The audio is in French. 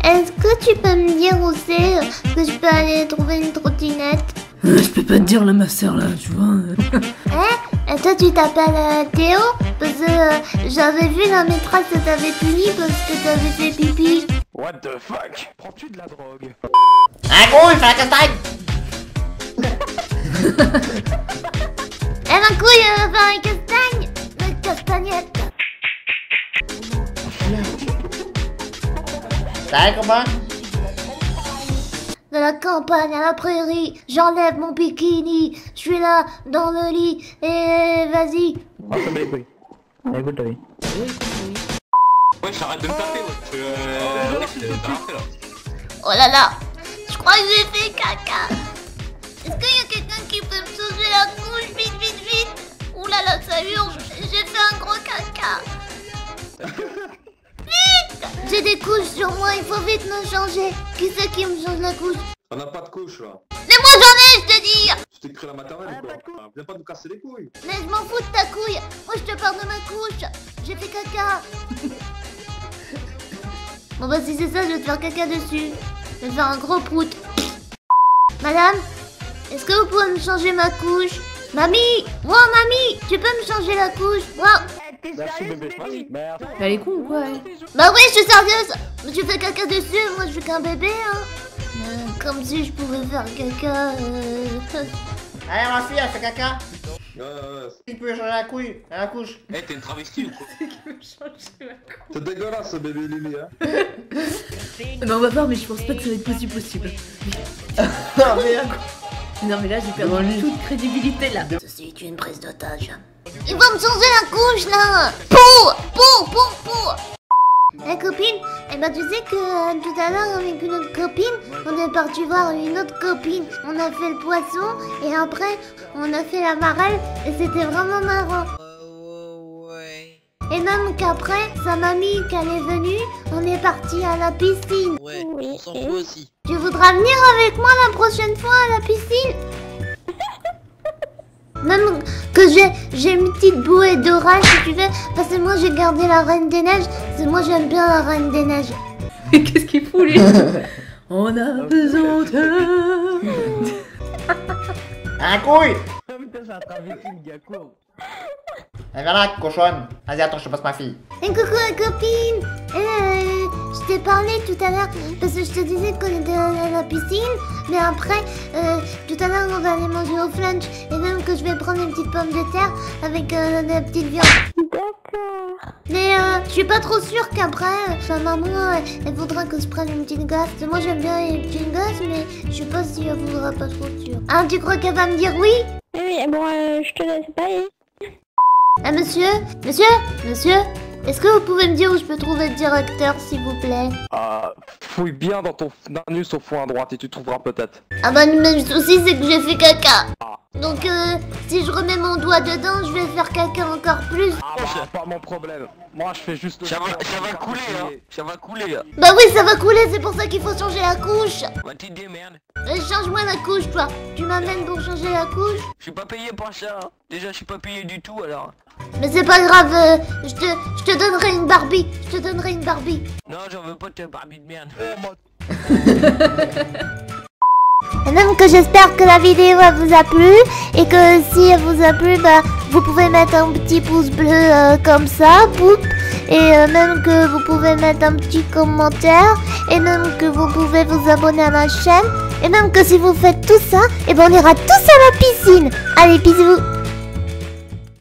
est-ce que tu peux me dire où c'est que je peux aller trouver une trottinette? Je peux pas te dire là, ma sœur, là, tu vois. Et toi tu t'appelles Théo? Parce que j'avais vu la maîtresse que t'avais puni parce que t'avais fait pipi. What the fuck? Prends-tu de la drogue? Un couille, fais la castagne! Eh ma couille, elle va faire une castagne! Une castagnette! T'as comment? De la campagne à la prairie, j'enlève mon bikini, je suis là dans le lit et vas-y. Ah, ça me les couilles. Écoute, oui. Ouais, j'arrête de me taper, ouais. T'as là. Oh là là, je crois que j'ai fait caca. Est-ce qu'il y a quelqu'un qui peut me changer la couche vite, vite, vite? Ouh là là, ça urge, j'ai fait un gros caca. Vite! J'ai des couches sur moi, il faut vite me changer. Qui c'est qui me change la couche? On n'a pas de couche là. Mais moi j'en ai, je te dis! Tu t'es cru la maternelle ou quoi? Viens pas nous casser les couilles. Mais je m'en fous de ta couille. Moi je te parle de ma couche. J'ai fait caca. Bon bah si c'est ça, je vais te faire caca dessus. Je vais te faire un gros prout. Madame, est-ce que vous pouvez me changer ma couche? Mamie! Wow, mamie! Tu peux me changer la couche? Wow! Merci bébé. Merde. Elle est con ou quoi, elle? Bah oui, je suis sérieuse! Mais tu fais caca dessus, moi je suis qu'un bébé, hein! Comme si je pouvais faire caca. Allez, ma fille, elle fait caca. Ouais. Tu peux changer la couille, la couche. Eh, t'es une travestie ou quoi? C'est dégueulasse ce bébé Lily, hein. Bah on va voir, mais je pense pas que ça va être possible. Non mais là j'ai perdu toute crédibilité là. Ceci est une prise d'otage. Il va me changer la couche là! Pour! La copine, eh ben tu sais que tout à l'heure avec une autre copine, on est parti voir une autre copine. On a fait le poisson et après on a fait la marelle et c'était vraiment marrant. Et même qu'après, sa mamie quand elle est venue, on est parti à la piscine. Ouais, on s'en fout aussi. Tu voudras venir avec moi la prochaine fois à la piscine? Même que j'ai une petite bouée d'orage si tu veux, parce que moi j'ai gardé la Reine des Neiges, parce que moi j'aime bien la Reine des Neiges. Qu'est-ce qu'il fout lui? On a besoin de... Un couille! Putain, j'ai attrapé une gars court. Viens là, cochonne. Vas-y, attends, je te passe ma fille. Et coucou la copine! Je t'ai parlé tout à l'heure parce que je te disais qu'on était à la piscine, mais après, tout à l'heure on va aller manger au flunch et même que je vais prendre une petite pomme de terre avec de la petite viande. D'accord. Mais je suis pas trop sûre qu'après, sa maman, elle voudra que je prenne une petite glace. Parce que moi j'aime bien les petites glaces, mais je suis pas si elle voudra pas trop sûre. Ah, tu crois qu'elle va me dire oui? Oui, bon, je te laisse pas. Ah, monsieur, est-ce que vous pouvez me dire où je peux trouver le directeur, s'il vous plaît? Fouille bien dans ton anus au fond à droite et tu trouveras peut-être. Ah bah, mais le souci, c'est que j'ai fait caca. Donc, si je remets mon doigt dedans, je vais faire caca encore plus. Ah bah, c'est pas mon problème. Moi, je fais juste... Ça va couler, hein. Ça va couler. Bah oui, ça va couler, c'est pour ça qu'il faut changer la couche. Va t'aider, merde. Change-moi la couche, toi. Tu m'amènes pour changer la couche? Je suis pas payé pour ça. Hein. Déjà, je suis pas payé du tout, alors. Mais c'est pas grave, je te donnerai une Barbie. Je te donnerai une Barbie. Non, j'en veux pas de ta Barbie de merde. Et même que j'espère que la vidéo elle vous a plu et que si elle vous a plu, bah vous pouvez mettre un petit pouce bleu comme ça, poup, et même que vous pouvez mettre un petit commentaire et même que vous pouvez vous abonner à ma chaîne et même que si vous faites tout ça, et ben on ira tous à la piscine. Allez, bisous.